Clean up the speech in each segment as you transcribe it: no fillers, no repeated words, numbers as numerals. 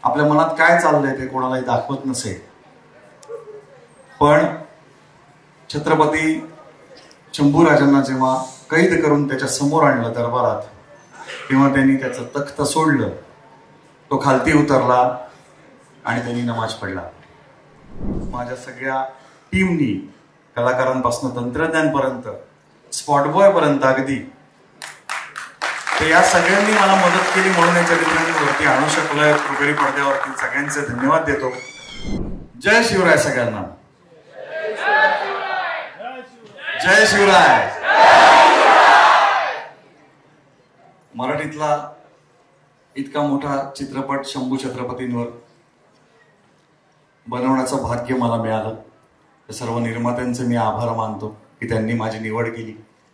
आपल्या मनात काय चाललंय ते कोणालाही दाखवत नसे, पण छत्रपती शंभूराजांना जेव्हा कैद करून त्याच्या समोर आणलं दरबारात, तेव्हा त्यांनी त्याचं तख्त सोडलं, तो खालती उतरला आणि त्यांनी नमाज पडला. माझ्या सगळ्या टीमनी, कलाकारांपासून तंत्रज्ञांपर्यंत, स्पॉट बॉय पर्यंत, अगदी ते या सगळ्यांनी मला मदत केली म्हणून या चरित्रांनी वरती आणू शकलोय. रुपेरी पडद्यावरती सगळ्यांचे धन्यवाद देतो. जय शिवराय सगळ्यांना. जय शिवराय. मराठीतला इतका मोठा चित्रपट शंभू छत्रपतींवर बनवण्याचं भाग्य मला मिळालं. सर्व निर्मात्यांचे मी आभार मानतो की त्यांनी माझी निवड केली.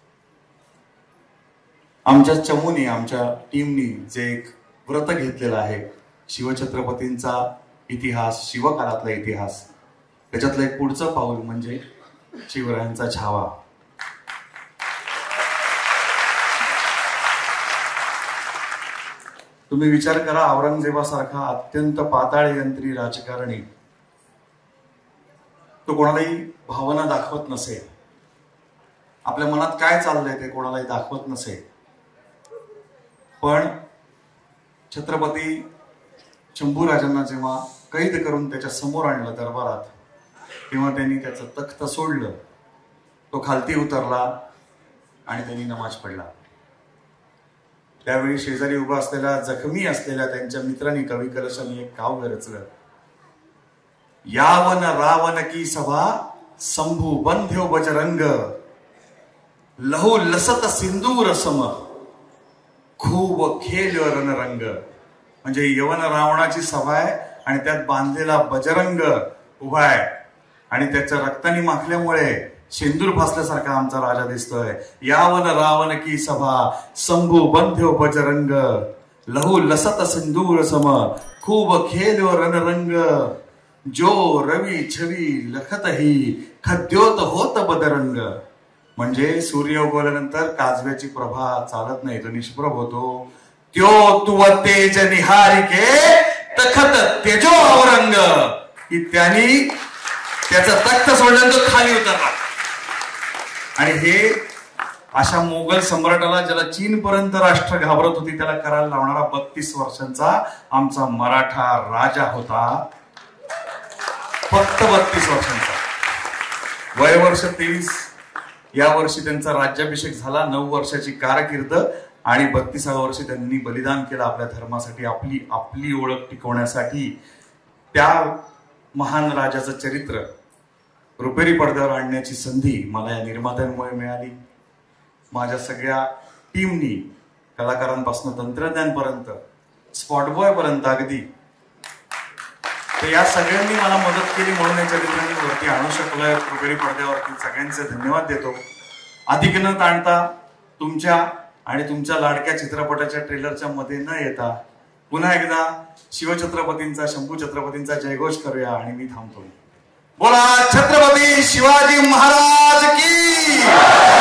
आमच्या चमूनी, आमच्या टीमनी जे एक व्रत घेतलेलं आहे, शिवछत्रपतींचा इतिहास, शिवकाळातला इतिहास, त्याच्यातलं एक पुढचं पाऊल म्हणजे शिवरायांचा छावा. तुम्ही विचार करा, औरंगजेबासारखा अत्यंत पाताळ यंत्री राजकारणी तो कोणालाही भावना दाखवत नसे, आपल्या मनात काय चाललंय ते कोणालाही दाखवत नसे, पण छत्रपती शंभूराजांना जेव्हा कैद करून त्याच्या समोर आणलं दरबारात, तेव्हा त्यांनी त्याचं तख्त सोडलं, तो खालती उतरला आणि त्यांनी नमाज पडला. त्यावेळी शेजारी उभा असलेल्या, जखमी असलेल्या त्यांच्या मित्रांनी, कवी कलशांनी एक काव्य रचलं. यावन रावण की सभा, शंभू बंध्यो बजरंग, लहू लसत सिंदूर सम, खूप खेल रणरंग. म्हणजे यवन रावणाची सभा आहे आणि त्यात बांधलेला बजरंग उभा आहे आणि त्याच्या रक्ताने माखल्यामुळे सिंदूर फासल्यासारखा आमचा राजा दिसतोय. यावन रावण की सभा, शंभू बंध्यो बजरंग, लहू लसत सिंदूर सम, खूप खेल रणरंग, जो रवी छवी लखत ही, खद्योत होत बदरंग. म्हणजे सूर्य उगवल्यानंतर काजव्याची प्रभा चालत नाही, तो निष्प्रभ होतो. त्यो तुव तेज निहारिके, तखत तेजो औरंग. की त्यांनी त्याचा तख्त सोडल्यानंतर खाली उतरला. आणि हे अशा मोगल सम्राटाला, ज्याला चीन पर्यंत राष्ट्र घाबरत होती, त्याला करायला लावणारा 32 वर्षांचा आमचा मराठा राजा होता. फक्त 32 वर्षांचा. वयवर्ष 23. या वर्षी त्यांचा राज्याभिषेक झाला. 9 वर्षाची कारकीर्द आणि 32व्या वर्षी त्यांनी बलिदान केलं आपल्या धर्मासाठी, आपली ओळख टिकवण्यासाठी. त्या महान राजाचं चरित्र रुपेरी पडद्यावर आणण्याची संधी मला या निर्मात्यांमुळे मिळाली. माझ्या सगळ्या टीमनी, कलाकारांपासून तंत्रज्ञांपर्यंत, स्पॉट बॉय पर्यंत, अगदी ते या सगळ्यांनी मला मदत केली म्हणून या चरित्रांनी वरती आणू शकलोय. रुपेरी पडद्यावरती सगळ्यांचे धन्यवाद देतो. अधिक न ताणता, तुमच्या आणि तुमच्या लाडक्या चित्रपटाच्या ट्रेलरच्या मध्ये न येता, पुन्हा एकदा शिवछत्रपतींचा, शंभू छत्रपतींचा जयघोष करूया आणि मी थांबतो. बोला छत्रपती शिवाजी महाराज की.